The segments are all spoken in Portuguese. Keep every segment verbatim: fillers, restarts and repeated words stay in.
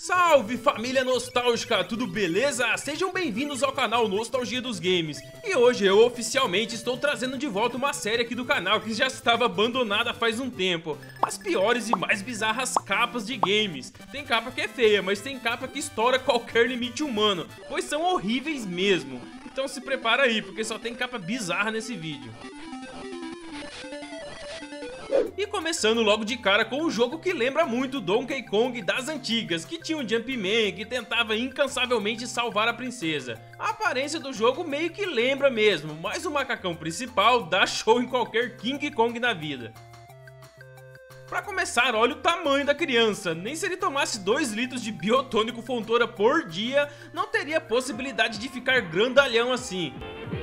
Salve família nostálgica, tudo beleza? Sejam bem-vindos ao canal Nostalgia dos Games. E hoje eu oficialmente estou trazendo de volta uma série aqui do canal que já estava abandonada faz um tempo. As piores e mais bizarras capas de games. Tem capa que é feia, mas tem capa que estoura qualquer limite humano, pois são horríveis mesmo. Então se prepara aí, porque só tem capa bizarra nesse vídeo. E começando logo de cara com um jogo que lembra muito Donkey Kong das antigas, que tinha um Jumpman que tentava incansavelmente salvar a princesa. A aparência do jogo meio que lembra mesmo, mas o macacão principal dá show em qualquer King Kong da vida. Pra começar, olha o tamanho da criança, nem se ele tomasse dois litros de biotônico Fontoura por dia, não teria possibilidade de ficar grandalhão assim.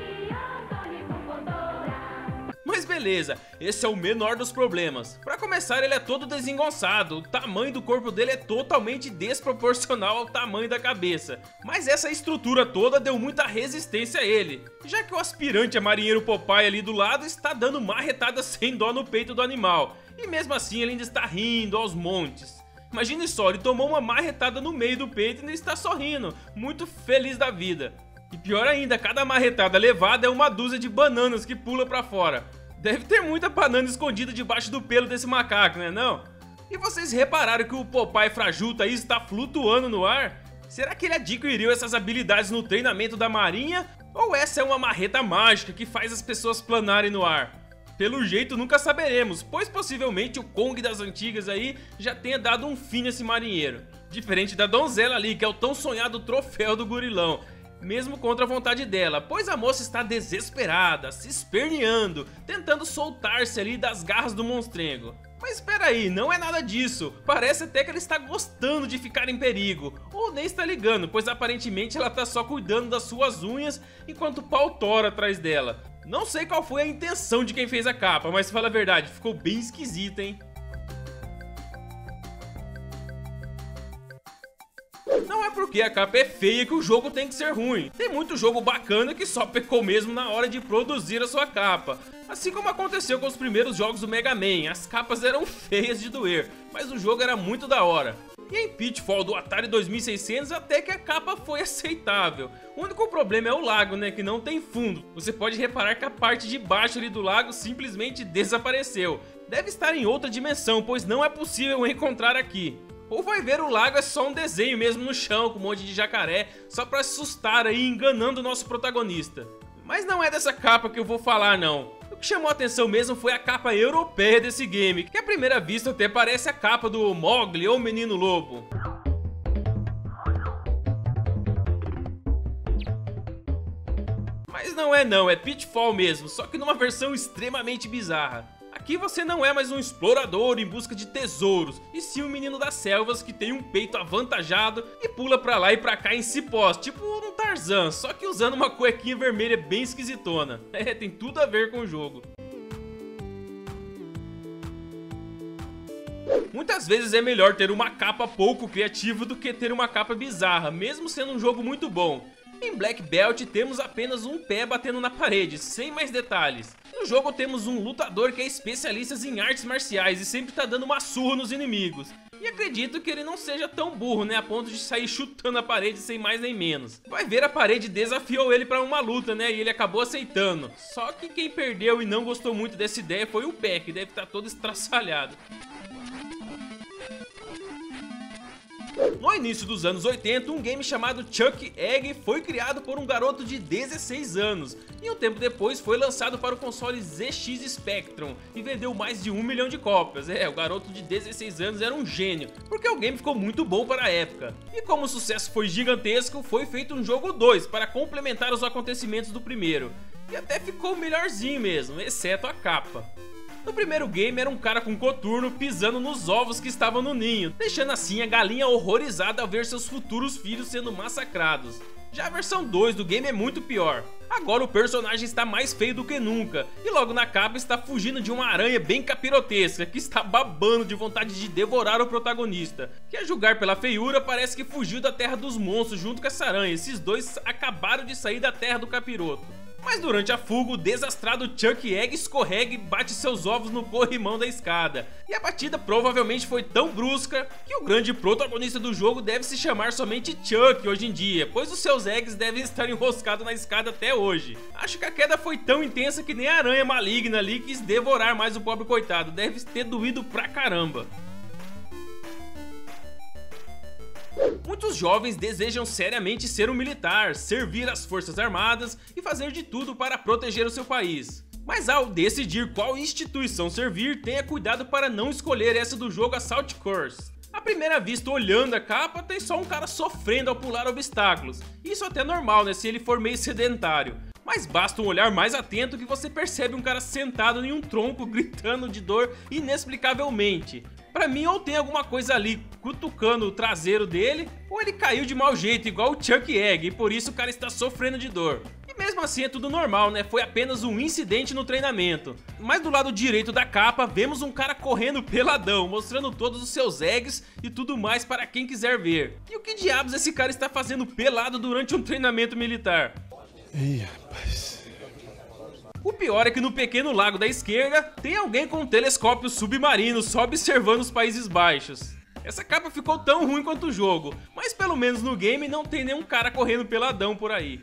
Mas beleza, esse é o menor dos problemas. Pra começar, ele é todo desengonçado, o tamanho do corpo dele é totalmente desproporcional ao tamanho da cabeça. Mas essa estrutura toda deu muita resistência a ele, já que o aspirante a marinheiro Popeye ali do lado está dando marretada sem dó no peito do animal. E mesmo assim ele ainda está rindo aos montes. Imagine só, ele tomou uma marretada no meio do peito e ainda está sorrindo, muito feliz da vida. E pior ainda, cada marretada levada é uma dúzia de bananas que pula pra fora. Deve ter muita banana escondida debaixo do pelo desse macaco, né não? E vocês repararam que o Popeye Frajuta aí está flutuando no ar? Será que ele adquiriu essas habilidades no treinamento da marinha? Ou essa é uma marreta mágica que faz as pessoas planarem no ar? Pelo jeito nunca saberemos, pois possivelmente o Kong das antigas aí já tenha dado um fim nesse marinheiro. Diferente da donzela ali, que é o tão sonhado troféu do gorilão. Mesmo contra a vontade dela, pois a moça está desesperada, se esperneando, tentando soltar-se ali das garras do monstrengo. Mas espera aí, não é nada disso, parece até que ela está gostando de ficar em perigo, ou nem está ligando, pois aparentemente ela está só cuidando das suas unhas enquanto o pau tora atrás dela. Não sei qual foi a intenção de quem fez a capa, mas fala a verdade, ficou bem esquisita, hein? Não é porque a capa é feia que o jogo tem que ser ruim. Tem muito jogo bacana que só pecou mesmo na hora de produzir a sua capa. Assim como aconteceu com os primeiros jogos do Mega Man, as capas eram feias de doer, mas o jogo era muito da hora. E em Pitfall do Atari dois mil e seiscentos até que a capa foi aceitável. O único problema é o lago, né, que não tem fundo. Você pode reparar que a parte de baixo ali do lago simplesmente desapareceu. Deve estar em outra dimensão, pois não é possível encontrar aqui. Ou vai ver, o lago é só um desenho mesmo no chão, com um monte de jacaré, só pra assustar aí, enganando o nosso protagonista. Mas não é dessa capa que eu vou falar não. O que chamou a atenção mesmo foi a capa europeia desse game, que à primeira vista até parece a capa do Mowgli ou Menino Lobo. Mas não é não, é Pitfall mesmo, só que numa versão extremamente bizarra. Aqui você não é mais um explorador em busca de tesouros, e sim um menino das selvas que tem um peito avantajado e pula pra lá e pra cá em cipós, tipo um Tarzan, só que usando uma cuequinha vermelha bem esquisitona. É, tem tudo a ver com o jogo. Muitas vezes é melhor ter uma capa pouco criativa do que ter uma capa bizarra, mesmo sendo um jogo muito bom. Em Black Belt temos apenas um pé batendo na parede, sem mais detalhes. No jogo temos um lutador que é especialista em artes marciais e sempre tá dando uma surra nos inimigos. E acredito que ele não seja tão burro, né, a ponto de sair chutando a parede sem mais nem menos. Vai ver, a parede desafiou ele pra uma luta, né, e ele acabou aceitando. Só que quem perdeu e não gostou muito dessa ideia foi o pé, que deve estar todo estraçalhado. No início dos anos oitenta, um game chamado Chuck Egg foi criado por um garoto de dezesseis anos e um tempo depois foi lançado para o console Z X Spectrum e vendeu mais de um milhão de cópias. É, o garoto de dezesseis anos era um gênio, porque o game ficou muito bom para a época. E como o sucesso foi gigantesco, foi feito um jogo dois para complementar os acontecimentos do primeiro. E até ficou melhorzinho mesmo, exceto a capa. No primeiro game era um cara com coturno pisando nos ovos que estavam no ninho, deixando assim a galinha horrorizada ao ver seus futuros filhos sendo massacrados. Já a versão dois do game é muito pior. Agora o personagem está mais feio do que nunca, e logo na capa está fugindo de uma aranha bem capirotesca, que está babando de vontade de devorar o protagonista, que a julgar pela feiura parece que fugiu da terra dos monstros junto com essa aranha. Esses dois acabaram de sair da terra do capiroto. Mas durante a fuga, o desastrado Chuck Egg escorrega e bate seus ovos no corrimão da escada. E a batida provavelmente foi tão brusca que o grande protagonista do jogo deve se chamar somente Chuck hoje em dia, pois os seus eggs devem estar enroscados na escada até hoje. Acho que a queda foi tão intensa que nem a aranha maligna ali quis devorar mais o pobre coitado, deve ter doído pra caramba. Muitos jovens desejam seriamente ser um militar, servir as forças armadas e fazer de tudo para proteger o seu país. Mas ao decidir qual instituição servir, tenha cuidado para não escolher essa do jogo Assault Course. À primeira vista, olhando a capa, tem só um cara sofrendo ao pular obstáculos. Isso até é normal, né, se ele for meio sedentário. Mas basta um olhar mais atento que você percebe um cara sentado em um tronco gritando de dor inexplicavelmente. Pra mim, ou tem alguma coisa ali cutucando o traseiro dele, ou ele caiu de mau jeito, igual o Chuck Egg, e por isso o cara está sofrendo de dor. E mesmo assim é tudo normal, né? Foi apenas um incidente no treinamento. Mas do lado direito da capa, vemos um cara correndo peladão, mostrando todos os seus eggs e tudo mais para quem quiser ver. E o que diabos esse cara está fazendo pelado durante um treinamento militar? Ih, rapaz... O pior é que no pequeno lago da esquerda, tem alguém com um telescópio submarino só observando os Países Baixos. Essa capa ficou tão ruim quanto o jogo, mas pelo menos no game não tem nenhum cara correndo peladão por aí.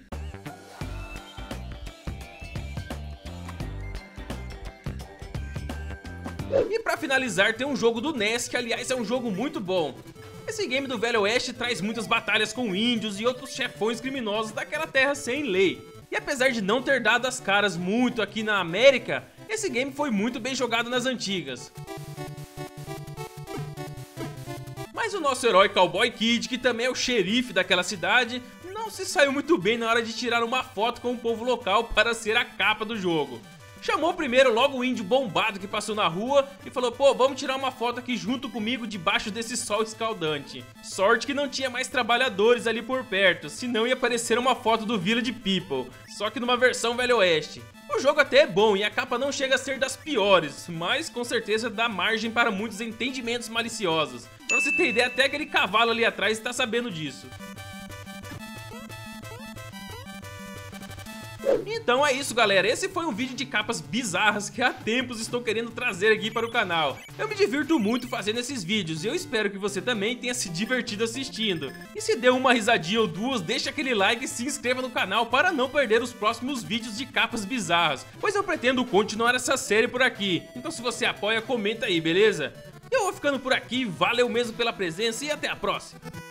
E pra finalizar tem um jogo do N E S que aliás é um jogo muito bom. Esse game do Velho Oeste traz muitas batalhas com índios e outros chefões criminosos daquela terra sem lei. E apesar de não ter dado as caras muito aqui na América, esse game foi muito bem jogado nas antigas. Mas o nosso herói Cowboy Kid, que também é o xerife daquela cidade, não se saiu muito bem na hora de tirar uma foto com o povo local para ser a capa do jogo. Chamou primeiro logo o índio bombado que passou na rua e falou: pô, vamos tirar uma foto aqui junto comigo debaixo desse sol escaldante. Sorte que não tinha mais trabalhadores ali por perto, senão ia aparecer uma foto do Village People, só que numa versão Velho Oeste. O jogo até é bom e a capa não chega a ser das piores, mas com certeza dá margem para muitos entendimentos maliciosos. Pra você ter ideia, até aquele cavalo ali atrás está sabendo disso. Então é isso, galera, esse foi um vídeo de capas bizarras que há tempos estou querendo trazer aqui para o canal. Eu me divirto muito fazendo esses vídeos e eu espero que você também tenha se divertido assistindo. E se deu uma risadinha ou duas, deixa aquele like e se inscreva no canal para não perder os próximos vídeos de capas bizarras, pois eu pretendo continuar essa série por aqui. Então se você apoia, comenta aí, beleza? Eu vou ficando por aqui, valeu mesmo pela presença e até a próxima!